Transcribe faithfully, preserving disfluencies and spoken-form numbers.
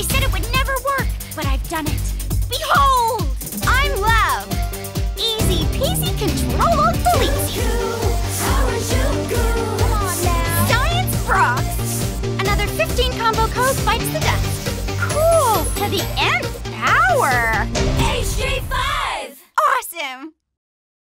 They said it would never work, but I've done it. Behold! I'm love. Easy peasy control-alt-delete. Come on now. Science rocks. Another fifteen combo codes bites the dust. Cool to the nth power. H G five! Awesome!